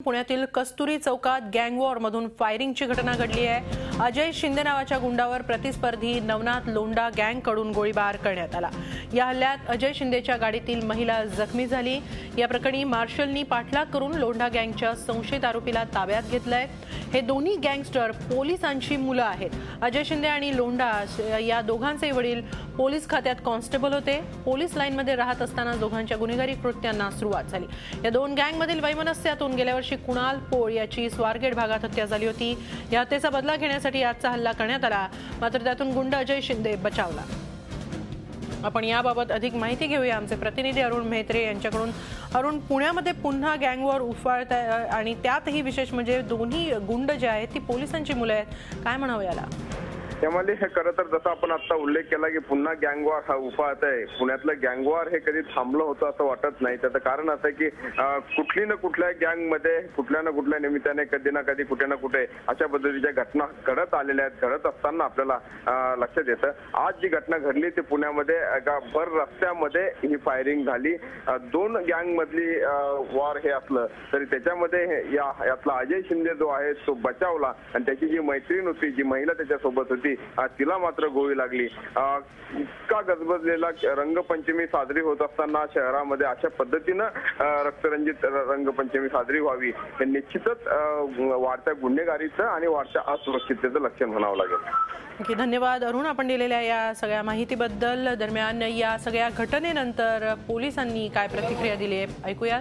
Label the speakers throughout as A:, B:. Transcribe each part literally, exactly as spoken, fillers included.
A: पुण्यातील कस्तुरी चौकात गँग वॉर मधून फायरिंगची घटना घडली आहे। अजय शिंदे नावाच्या गुंडावर प्रतिस्पर्धी नवनाथ लोंढा गँग कडून गोळीबार करण्यात आला। या हल्ल्यात अजय शिंदेच्या गाडीतील महिला जखमी झाली। या प्रकरणी मार्शलनी पाठलाग करून लोंढा गँगच्या संशयित आरोपीला ताब्यात घेतलंय। हे दोन्ही गँगस्टर पोलिसांची मुलं आहेत। अजय शिंदे आणि लोंढा या दोघांचे वडील पोलीस खात्यात कॉन्स्टेबल होते। पोलीस लाईनमध्ये राहत असताना दोघांच्या गुन्हेगारी कृत्यांना सुरुवात झाली। या दोन गँगमधील वैमनस्यातून गेल्या वर्षी कुणाल पोळ याची स्वारगेट भागात हत्या झाली होती। या हत्येचा बदला घेण्यासाठी आजचा हल्ला करण्यात आला, मात्र त्यातून गुंड अजय शिंदे बचावला। आपण याबाबत अधिक माहिती घेऊया आमचे प्रतिनिधी अरुण मेहत्रे यांच्याकडून। अरुण, पुण्यामध्ये पुन्हा गँगवॉर उफाळत आहे आणि त्यातही विशेष म्हणजे दोन्ही गुंड जे आहेत ती पोलिसांची मुलं आहेत, काय म्हणावं याला?
B: त्यामध्ये हे खरं तर जसं आपण आता उल्लेख केला की पुन्हा गँगवॉर हा उफाळत आहे। पुण्यातलं गँगवॉर हे कधी थांबलं होतं असं वाटत नाही। त्याचं कारण असं की कुठली ना कुठल्या गँगमध्ये कुठल्या ना कुठल्या निमित्ताने कधी ना कधी कुठे ना कुठे अशा पद्धतीच्या घटना घडत आलेल्या आहेत। घडत असताना आपल्याला लक्षात येतं आज जी घटना घडली ती पुण्यामध्ये एका भर रस्त्यामध्ये ही फायरिंग झाली। दोन गँग मधली वॉर हे असलं तरी त्याच्यामध्ये या यातला अजय शिंदे जो आहे तो बचावला आणि त्याची जी मैत्रीण होती, जी महिला त्याच्यासोबत होती, तिला मात्र गोळी लागली। इतका गजबजलेला रंगपंचमी साजरी होत असताना शहरामध्ये अशा पद्धतीनं रक्तरंजित रंगपंचमी साजरी व्हावी हे निश्चितच वाढत्या गुन्हेगारीचं आणि वाढत्या असुरक्षिततेचं लक्षण म्हणावं लागेल।
A: धन्यवाद अरुण, आपण दिलेल्या या सगळ्या माहितीबद्दल। दरम्यान या सगळ्या घटनेनंतर पोलिसांनी काय प्रतिक्रिया दिली आहे ऐकूयात।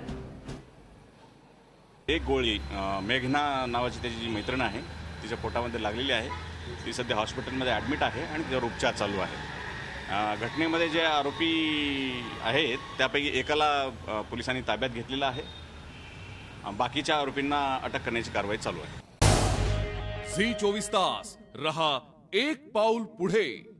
C: एक गोळी मेघना नावाची त्याची जी मैत्रीण आहे तिच्या पोटामध्ये लागलेली आहे। ती सध्या हॉस्पिटलमध्ये ॲडमिट आहे आणि त्यावर उपचार चालू आहे। घटनेमध्ये जे आरोपी आहेत त्यापैकी एकाला पोलिसांनी ताब्यात घेतलेला आहे। बाकीच्या आरोपींना अटक करण्याची कारवाई चालू आहे।
D: झी चोवीस तास रहा एक पाऊल पुढे।